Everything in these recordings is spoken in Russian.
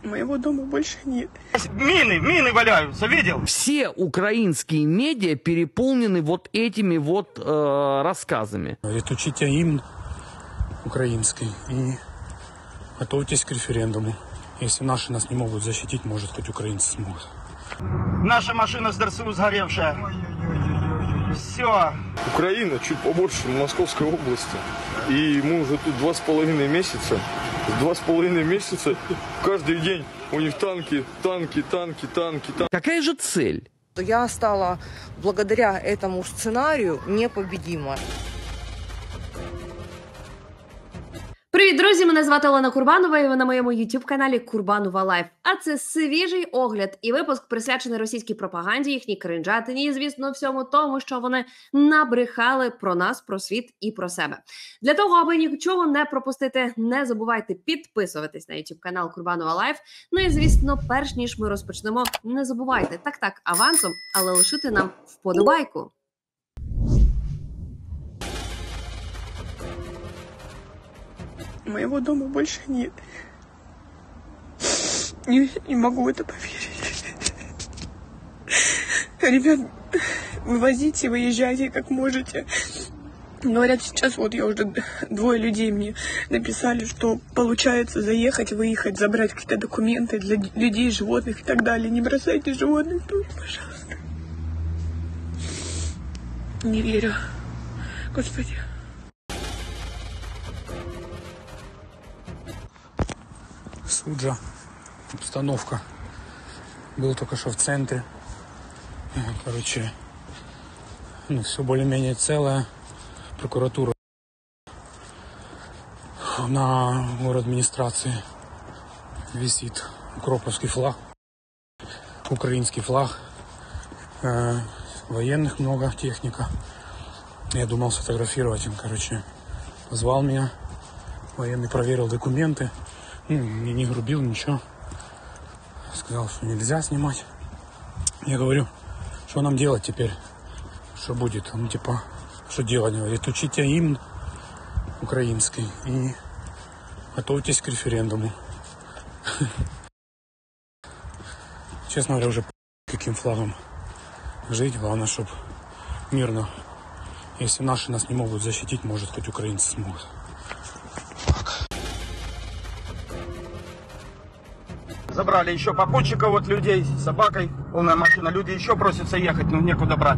Моего дома больше нет. Мины валяются, видел? Все украинские медиа переполнены вот этими вот рассказами. Отучите гимн украинский и готовьтесь к референдуму. Если наши нас не могут защитить, может, хоть украинцы смогут. Наша машина с ДРСУ сгоревшая. Все. Украина чуть побольше Московской области. И мы уже тут 2,5 месяца. 2,5 месяца каждый день у них танки. Какая же цель? Я стала благодаря этому сценарию непобедима. Привіт, друзі! Мене звати Олена Курбанова, і ви на моєму YouTube-каналі Курбанова Лайф. А це свіжий огляд і випуск присвячений російській пропаганді, їхній кринжатині і, звісно, всьому тому, що вони набрехали про нас, про світ і про себе. Для того, аби нічого не пропустити, не забувайте підписуватись на YouTube-канал Курбанова Лайф. Ну і, звісно, перш ніж ми розпочнемо, не забувайте, так, авансом, але лишити нам вподобайку. Моего дома больше нет. Не могу в это поверить. Ребят, вывозите, выезжайте как можете. Говорят, сейчас вот я уже 2 людей мне написали, что получается заехать, выехать, забрать какие-то документы для людей, животных и так далее. Не бросайте животных тут, пожалуйста. Не верю. Господи. Суджа, обстановка. Был только что в центре. Короче, все более-менее целое. Прокуратура на город-администрации висит укроповский флаг, украинский флаг, военных много, техника. Я думал сфотографировать им, позвал меня, военный проверил документы. Не грубил, ничего. Сказал, что нельзя снимать. Я говорю, что нам делать теперь? Что будет? Он что делать? Говорит, учите гимн украинский и готовьтесь к референдуму. Честно говоря, уже каким флагом жить. Главное, чтобы мирно. Если наши нас не могут защитить, может, хоть украинцы смогут. Забрали еще попутчиков вот людей с собакой, полная машина. Люди еще просятся ехать, но некуда брать.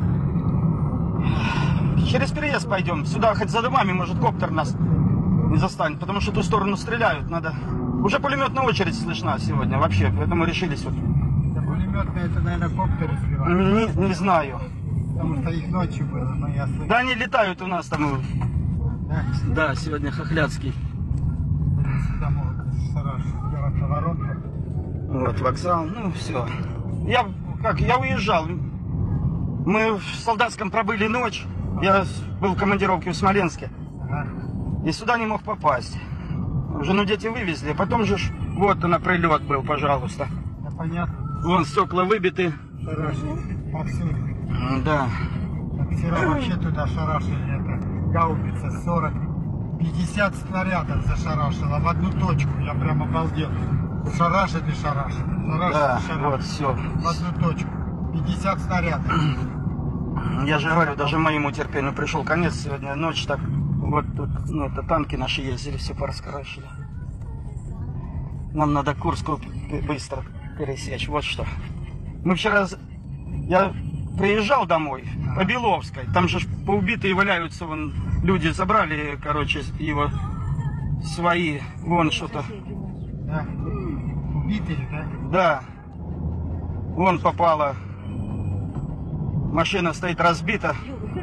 Через переезд пойдем. Сюда хоть за домами, может, коптер нас не застанет. Потому что в ту сторону стреляют. Надо. Уже пулеметная очередь слышна сегодня вообще. Поэтому решились вот. Да, пулеметная, это, наверное, коптеры сбивают. Не знаю. Потому что их ночью было, но я слышал. Да, они летают у нас там. Да? Да, сегодня Хохлядский. Сюда могут сделать поворот. Вот вокзал, все. Я уезжал. Мы в Солдатском пробыли ночь. Я был в командировке в Смоленске. Ага. И сюда не мог попасть. Жену дети вывезли. Потом же вот на прилет был, пожалуйста. Да, понятно. Вон стекла выбиты. Шарашили повсюду. Да. Вчера вообще туда шарашили. Это гаубица 40-50 снарядов зашарашила в одну точку. Я прям обалдел. Шарашит и шарашит. Да, вот все. В одну точку. 50 снарядов. Я же говорю, даже моему терпению пришел конец. Сегодня ночь так. Вот тут, это танки наши ездили, все пораскорачивали. Нам надо Курску быстро пересечь. Вот что. Мы вчера... Я приезжал домой по Беловской. Там же поубитые валяются. Вон, люди забрали, его свои. Вон что-то. Да. Убитые, да? Да. Вон попала. Машина стоит разбита.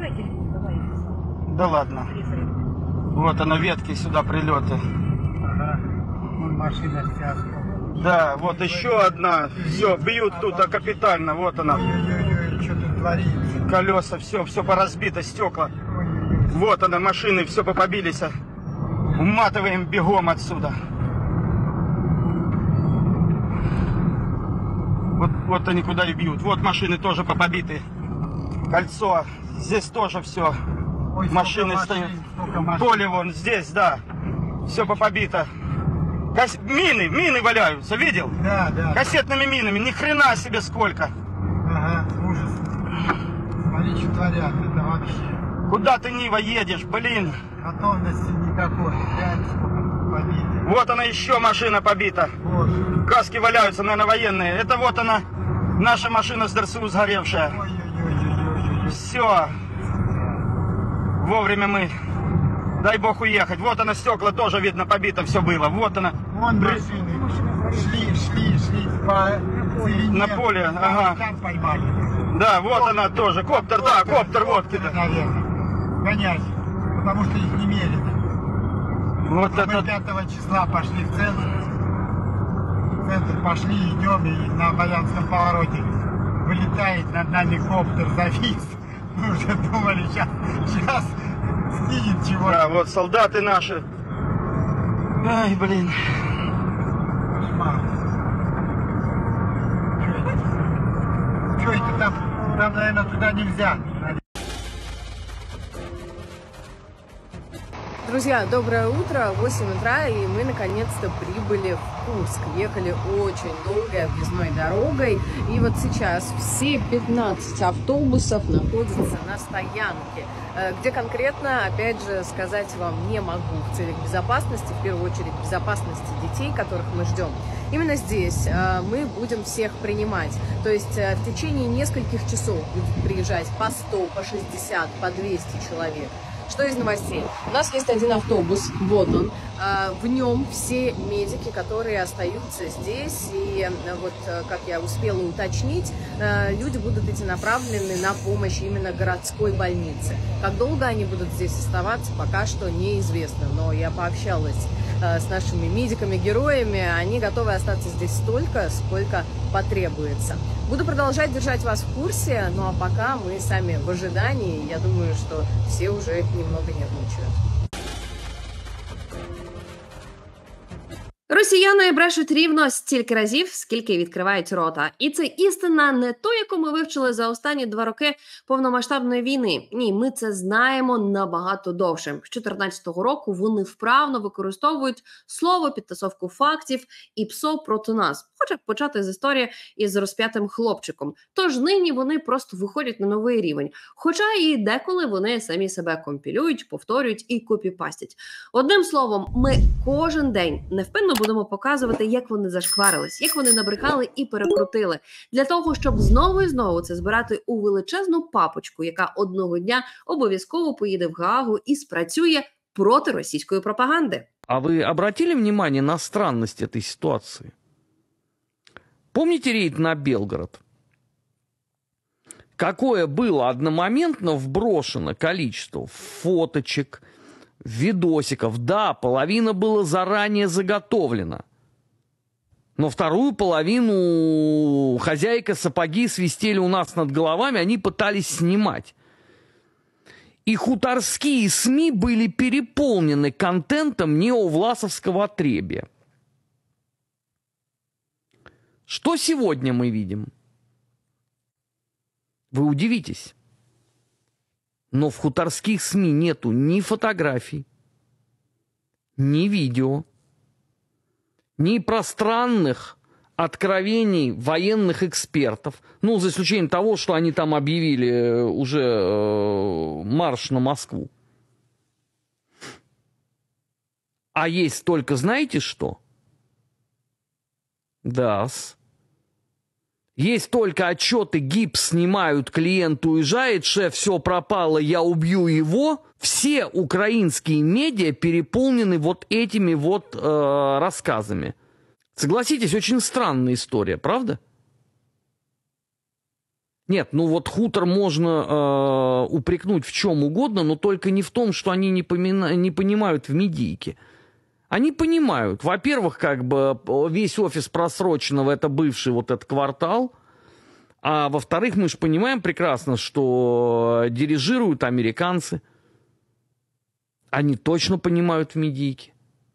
Да ладно. Вот она, ветки сюда, прилеты. Ага. Вон машина вся. Да, вот еще одна. Все, бьют тут капитально. Вот она. Ой-ой-ой, что тут творится? Колеса, все поразбито, стекла. Вот она, машины, все попобились. Уматываем бегом отсюда. Вот они куда и бьют. Вот машины тоже попобиты. Кольцо. Здесь тоже все. Ой, машины стоят. Поле вон здесь, да. Все попобито. Мины валяются, видел? Да, да. Кассетными минами, ни хрена себе сколько. Ага, ужас. Смотри, что творят, это вообще. Куда ты, Нива, едешь, блин? Готовности никакой. Реально сколько побитых. Вот она, еще машина побита. Боже. Каски валяются, наверное, военные. Это вот она, наша машина с ДРСУ сгоревшая. Ой-ой-ой-ой-ой. Все. Вовремя мы. Дай бог уехать. Вот она, стекла тоже видно побито, все было. Вот она. Вон машины. Шли по целине. На поле, ага. Там поймали. Да, вот она тоже. Коптер, да, коптер, вот кида. Наверное. Гонять. Потому что их не мерено. Вот Мы это. 5 числа пошли в центр. В центр пошли, идем, и на Баянском повороте вылетает над нами коптер, завис. Мы уже думали, сейчас скинет чего-то. Да, вот солдаты наши. Ай, блин. Кошмар. Что это там? Там, наверное, туда нельзя. Друзья, доброе утро, 8 утра, и мы наконец-то прибыли в Курск. Ехали очень долгой объездной дорогой, и вот сейчас все 15 автобусов находятся на стоянке. Где конкретно, опять же, сказать вам не могу в целях безопасности, в первую очередь безопасности детей, которых мы ждем. Именно здесь мы будем всех принимать. То есть в течение нескольких часов будет приезжать по 100, по 60, по 200 человек. Что из новостей? У нас есть один автобус, вот он. В нем все медики, которые остаются здесь. И вот, как я успела уточнить, люди будут идти направлены на помощь именно городской больнице. Как долго они будут здесь оставаться, пока что неизвестно. Но я пообщалась с нашими медиками-героями. Они готовы остаться здесь столько, сколько потребуется. Буду продолжать держать вас в курсе, ну а пока мы сами в ожидании. Я думаю, что все уже немного нервничают. Росіяни брешуть рівно стільки разів, скільки відкривають рота. І це істина не ту, яку ми вивчили за останні 2 роки повномасштабної війни. Ні, ми це знаємо набагато довше. З 2014 року вони вправно використовують слово, підтасовку фактів і ПСО проти нас. Хоча почати з історії із розп'ятим хлопчиком. Тож нині вони просто виходять на новий рівень. Хоча і деколи вони самі себе компілюють, повторюють і копіпастять. Одним словом, ми кожен день невпинно будемо показувати, як вони зашкварились, як вони набрехали і перекрутили. Для того, щоб знову і знову це збирати у величезну папочку, яка одного дня обов'язково поїде в Гаагу і спрацює проти російської пропаганди. А вы обратили внимание на странность этой ситуации? Помните рейд на Белгород? Какое было одномоментно вброшено количество фоточек, видосиков. Да, половина было заранее заготовлено. Но вторую половину хозяйка сапоги свистели у нас над головами, они пытались снимать. И хуторские СМИ были переполнены контентом неовласовского отребья. Что сегодня мы видим? Вы удивитесь. Но в хуторских СМИ нету ни фотографий, ни видео, ни пространных откровений военных экспертов. Ну, за исключением того, что они там объявили уже марш на Москву. А есть только, знаете что? Да-с. Есть только отчеты, гипс снимают, клиент уезжает, шеф, все пропало, я убью его. Все украинские медиа переполнены вот этими вот рассказами. Согласитесь, очень странная история, правда? Нет, ну вот хутор можно упрекнуть в чем угодно, но только не в том, что они не понимают в медийке. Они понимают, во-первых, как бы весь офис просроченного это бывший вот этот квартал, а во-вторых, мы же понимаем прекрасно, что дирижируют американцы. Они точно понимают в медийке.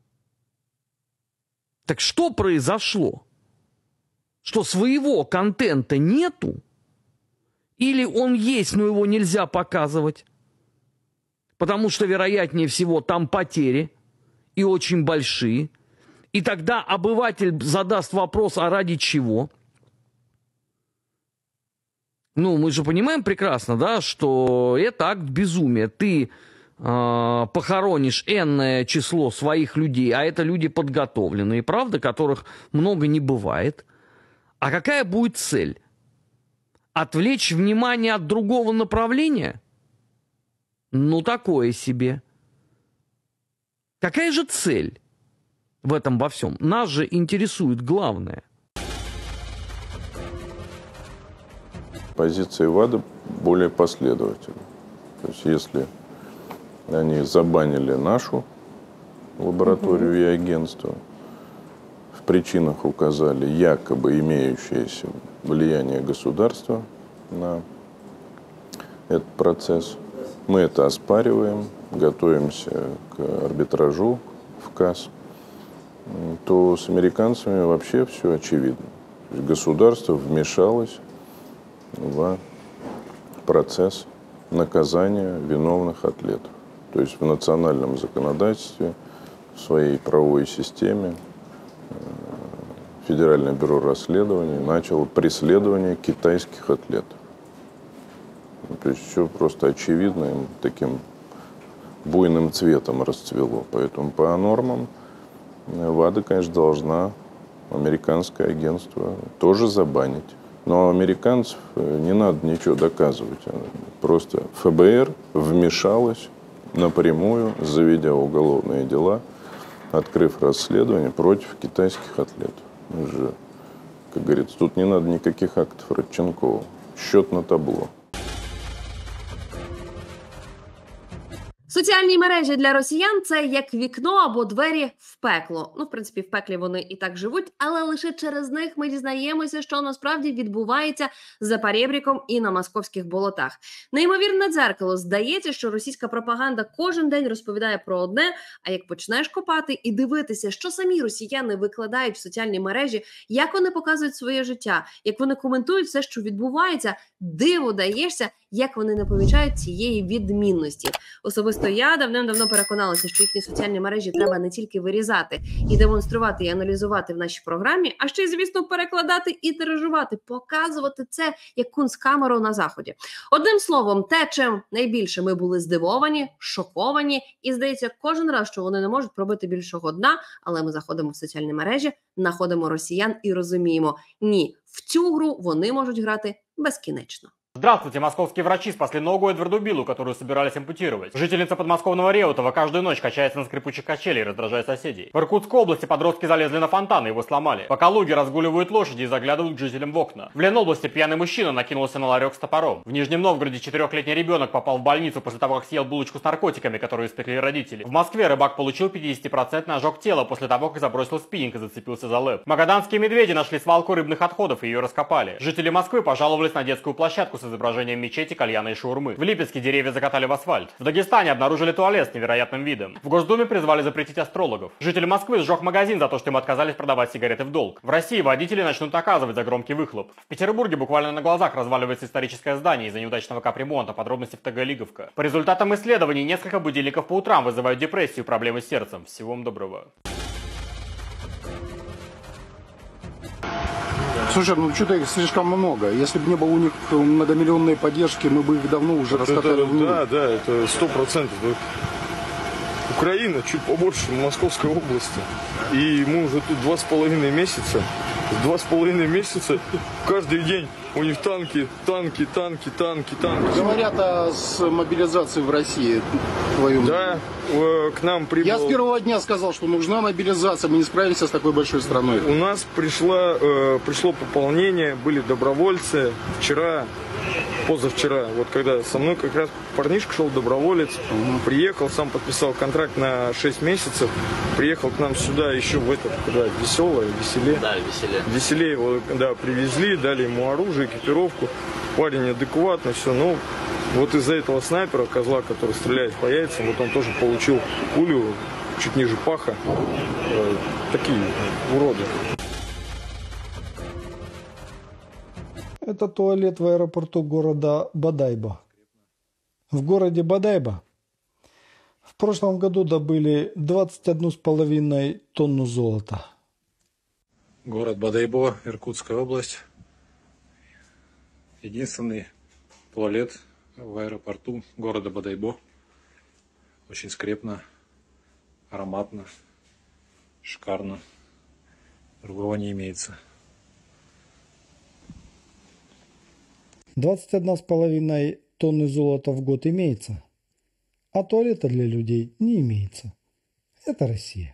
Так что произошло? Что своего контента нету? Или он есть, но его нельзя показывать? Потому что, вероятнее всего, там потери. И очень большие. И тогда обыватель задаст вопрос, а ради чего? Ну, мы же понимаем прекрасно, да, что это акт безумия. Ты похоронишь энное число своих людей, а это люди подготовленные, правда, которых много не бывает. А какая будет цель? Отвлечь внимание от другого направления? Ну, такое себе. Какая же цель в этом во всем? Нас же интересует главное. Позиция ВАДА более последовательна. То есть, если они забанили нашу лабораторию и агентство, в причинах указали якобы имеющееся влияние государства на этот процесс, мы это оспариваем, готовимся к арбитражу в КАС, то с американцами вообще все очевидно. То есть государство вмешалось в процесс наказания виновных атлетов. То есть в национальном законодательстве, в своей правовой системе Федеральное бюро расследований начало преследование китайских атлетов. То есть все просто очевидно, им таким буйным цветом расцвело. Поэтому по нормам ВАДА, конечно, должна американское агентство тоже забанить. Но американцев не надо ничего доказывать. Просто ФБР вмешалось напрямую, заведя уголовные дела, открыв расследование против китайских атлетов. Мы же, как говорится, тут не надо никаких актов Родченкова. Счет на табло. Соціальні мережі для росіян – це як вікно або двері в пекло. Ну, в принципі, в пеклі вони і так живуть, але лише через них ми дізнаємося, що насправді відбувається за перебріком і на московських болотах. Неймовірне дзеркало. Здається, що російська пропаганда кожен день розповідає про одне, а як почнеш копати і дивитися, що самі росіяни викладають в соціальні мережі, як вони показують своє життя, як вони коментують все, що відбувається, диву даєшся, як вони не помічають цієї відмінності. Особисто я давним-давно переконалася, що їхні соціальні мережі треба не тільки вирізати і демонструвати, і аналізувати в нашій програмі, а ще й, звісно, перекладати і тиражувати, показувати це як кунсткамеру на Заході. Одним словом, те, чим найбільше ми були здивовані, шоковані, і здається кожен раз, що вони не можуть пробити більшого дна, але ми заходимо в соціальні мережі, знаходимо росіян і розуміємо, ні, в цю гру вони можуть грати безкінечно. Здравствуйте, московские врачи спасли ногу Эдварду Биллу, которую собирались ампутировать. Жительница подмосковного Реутова каждую ночь качается на скрипучих качелей, раздражая соседей. В Иркутской области подростки залезли на фонтан и его сломали. По Калуге разгуливают лошади и заглядывают к жителям в окна. В Ленобласти пьяный мужчина накинулся на ларек с топором. В Нижнем Новгороде 4-летний ребенок попал в больницу после того, как съел булочку с наркотиками, которую испекли родители. В Москве рыбак получил 50% ожог тела после того, как забросил спиннинг и зацепился за лэп. Магаданские медведи нашли свалку рыбных отходов и ее раскопали. Жители Москвы пожаловались на детскую площадку с изображением мечети, кальяна и шаурмы. В Липецке деревья закатали в асфальт. В Дагестане обнаружили туалет с невероятным видом. В Госдуме призвали запретить астрологов. Житель Москвы сжег магазин за то, что им отказались продавать сигареты в долг. В России водители начнут наказывать за громкий выхлоп. В Петербурге буквально на глазах разваливается историческое здание из-за неудачного капремонта, подробности в ТГ Лиговка. По результатам исследований несколько будильников по утрам вызывают депрессию, проблемы с сердцем. Всего вам доброго. Слушай, ну что-то их слишком много. Если бы не было у них многомиллионной поддержки, мы бы их давно уже раскатали в нуль. Да, это 100%. Украина чуть побольше Московской области. И мы уже тут 2,5 месяца. 2,5 месяца каждый день у них танки. Говорят о мобилизации в России. Да, к нам прибыл... Я с первого дня сказал, что нужна мобилизация, мы не справимся с такой большой страной. У нас пришло пополнение, были добровольцы. Позавчера, вот когда со мной как раз парнишка шел, доброволец, приехал, сам подписал контракт на 6 месяцев, приехал к нам сюда еще в этот, веселее. Да, веселее его, да, привезли, дали ему оружие, экипировку, парень адекватный, все, ну, вот из-за этого снайпера, козла, который стреляет по яйцам, вот он тоже получил пулю чуть ниже паха, такие уроды. Это туалет в аэропорту города Бодайбо. В городе Бодайбо В прошлом году добыли 21,5 тонну золота. Город Бодайбо, Иркутская область. Единственный туалет в аэропорту города Бодайбо. Очень скрепно, ароматно, шикарно. Другого не имеется. 21,5 тонны золота в год имеется, а туалета для людей не имеется. Это Россия.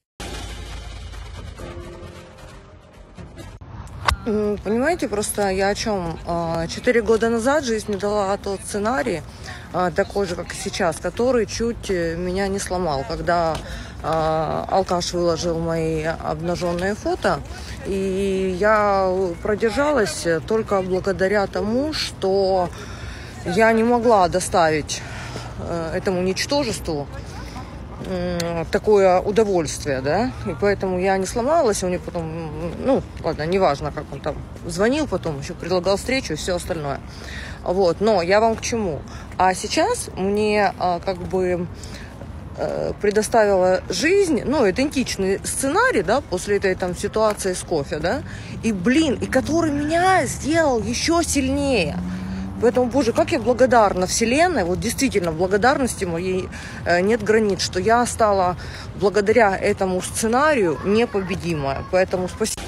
Понимаете, просто я о чем? 4 года назад жизнь мне дала тот сценарий, такой же, как и сейчас, который чуть меня не сломал, когда алкаш выложил мои обнаженные фото, и я продержалась только благодаря тому, что я не могла доставить этому ничтожеству такое удовольствие, да, и поэтому я не сломалась, у них потом, ну, ладно, неважно, как он там звонил потом, еще предлагал встречу и все остальное, вот, но я вам к чему? А сейчас мне как бы предоставила жизнь, ну, идентичный сценарий, да, после этой там ситуации с кофе, да, и, блин, и который меня сделал еще сильнее. Поэтому, боже, как я благодарна Вселенной, вот действительно, благодарности моей нет границ, что я стала благодаря этому сценарию непобедимая. Поэтому спасибо.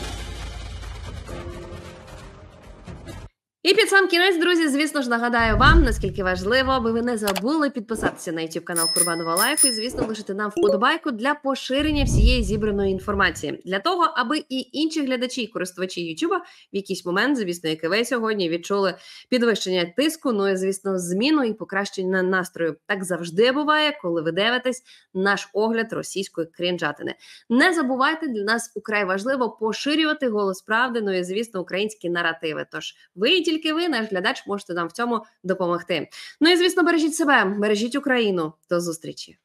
І під сам кінець, друзі, звісно ж, нагадаю вам, наскільки важливо, аби ви не забули підписатися на YouTube канал Курбанова Лайф і, звісно, лишити нам вподобайку для поширення всієї зібраної інформації. Для того, аби і інші глядачі і користувачі YouTube в якийсь момент, звісно, як і ви сьогодні, відчули підвищення тиску, ну і, звісно, зміну і покращення настрою. Так завжди буває, коли ви дивитесь наш огляд російської крінжатини. Не забувайте, для нас украй важливо поширювати голос правди, ну і, звісно, українські наративи. Тож ви тільки ви, наш глядач, можете нам в цьому допомогти. Ну і, звісно, бережіть себе, бережіть Україну. До зустрічі!